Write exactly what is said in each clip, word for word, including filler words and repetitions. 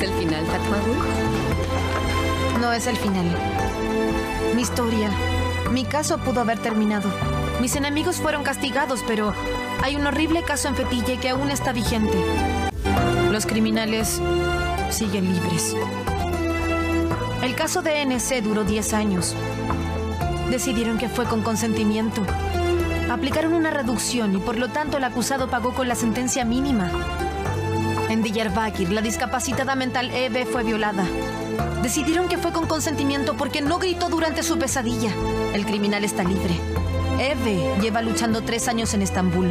el final, Fatmagul? No es el final. Mi historia, mi caso pudo haber terminado. Mis enemigos fueron castigados, pero hay un horrible caso en Fetille que aún está vigente. Los criminales siguen libres. El caso de N C duró diez años. Decidieron que fue con consentimiento. Aplicaron una reducción y por lo tanto el acusado pagó con la sentencia mínima. En Diyarbakir, la discapacitada mental Eve fue violada. Decidieron que fue con consentimiento porque no gritó durante su pesadilla. El criminal está libre. Eve lleva luchando tres años en Estambul.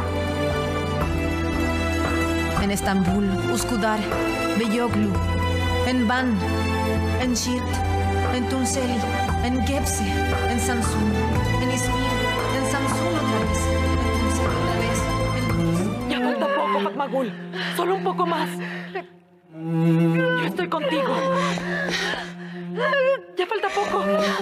En Estambul, Üsküdar, Beyoglu, en Van, en Siirt, en Tunceli, en Gebze, en Samsun, en Izmir, en Samsun otra vez, en Tunceli otra vez, en Tunceli. Ya falta poco, Fatmagul. Solo un poco más. Yo estoy contigo. Ya falta poco.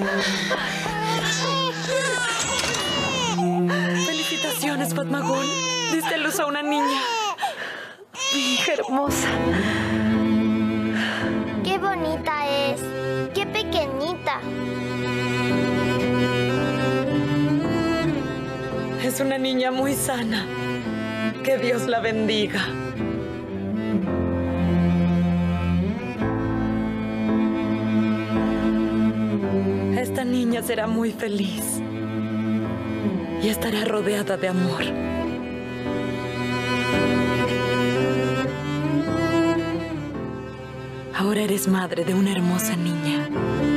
Felicitaciones, Fatmagul. Diste a luz a una niña. Mi hija hermosa. ¡Qué bonita es! ¡Qué pequeñita! Es una niña muy sana. Que Dios la bendiga. Esta niña será muy feliz y estará rodeada de amor. Ahora eres madre de una hermosa niña.